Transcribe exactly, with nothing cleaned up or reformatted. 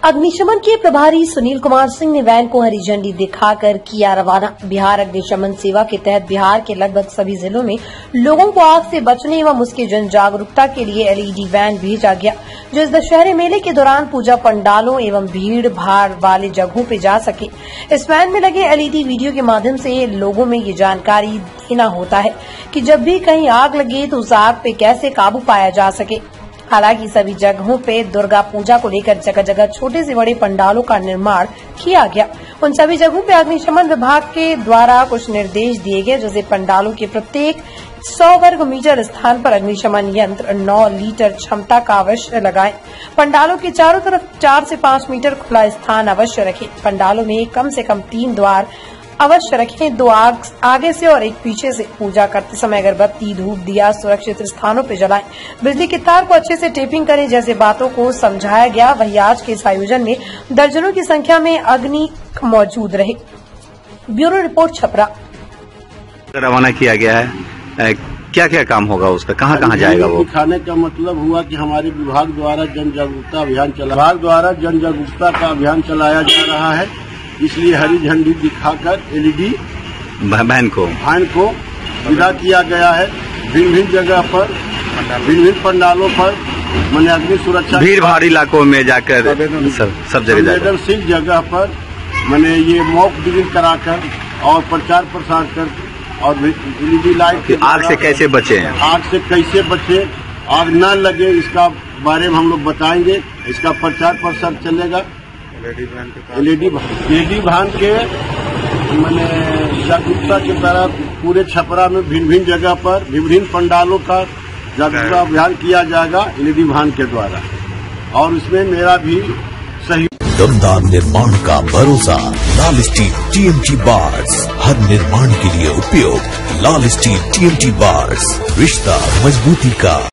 अग्निशमन के प्रभारी सुनील कुमार सिंह ने वैन को हरी झंडी दिखाकर किया रवाना। बिहार अग्निशमन सेवा के तहत बिहार के लगभग सभी जिलों में लोगों को आग से बचने एवं उसकी जन जागरूकता के लिए एलईडी वैन भेजा गया, जो इस दशहरे मेले के दौरान पूजा पंडालों एवं भीड़ भाड़ वाले जगहों पर जा सके। इस वैन में लगे एलईडी वीडियो के माध्यम से लोगों में ये जानकारी देना होता है कि जब भी कहीं आग लगे तो उस आग पे कैसे काबू पाया जा सके। हालांकि सभी जगहों पे दुर्गा पूजा को लेकर जगह जगह छोटे से बड़े पंडालों का निर्माण किया गया। उन सभी जगहों पे अग्निशमन विभाग के द्वारा कुछ निर्देश दिए गए, जैसे पंडालों के प्रत्येक सौ वर्ग मीटर स्थान पर अग्निशमन यंत्र नौ लीटर क्षमता का अवश्य लगाएं। पंडालों के चारों तरफ चार से पांच मीटर खुला स्थान अवश्य रखें। पंडालों में कम से कम तीन द्वार अवश्य रखें, दो आग आगे से और एक पीछे से। पूजा करते समय अगरबत्ती धूप दिया सुरक्षित स्थानों पर जलाएं। बिजली के तार को अच्छे से टेपिंग करें, जैसे बातों को समझाया गया। वहीं आज के इस आयोजन में दर्जनों की संख्या में अग्नि मौजूद रहे। Bureau report Chhapra. रवाना किया गया है, क्या क्या काम होगा उसका, कहाँ कहाँ जाएगा वो? दिखाने का मतलब हुआ कि हमारे विभाग द्वारा जन जागरूकता अभियान चला विभाग द्वारा जन जागरूकता का अभियान चलाया जा रहा है, इसलिए हरी झंडी दिखाकर एलईडी वैन को वैन को विदा किया गया है। भिन्न भिन्न जगह पर भिन्न भिन्न पंडालों पर मैंने अग्नि सुरक्षा भीड़ भाड़ इलाकों में जाकर सब सब जगह संवेदनशील जगह पर मैंने ये मॉक ड्रिल कराकर और प्रचार प्रसार कर और एलईडी लाइट आग से कैसे बचे हैं, आग से कैसे बचे, आग न लगे, इसका बारे में हम लोग बताएंगे। इसका प्रचार प्रसार चलेगा। एलईडी एलईडी वैन के मैंने जागरूकता की तरह पूरे छपरा में भिन्न भिन्न जगह पर विभिन्न पंडालों का जागरूकता अभियान किया जाएगा एलईडी वैन के द्वारा, और इसमें मेरा भी सहयोग। दमदार निर्माण का भरोसा लाल स्टील टीएमटी बार्स, हर निर्माण के लिए उपयोग लाल स्टील टीएमटी बार्स, रिश्ता मजबूती का।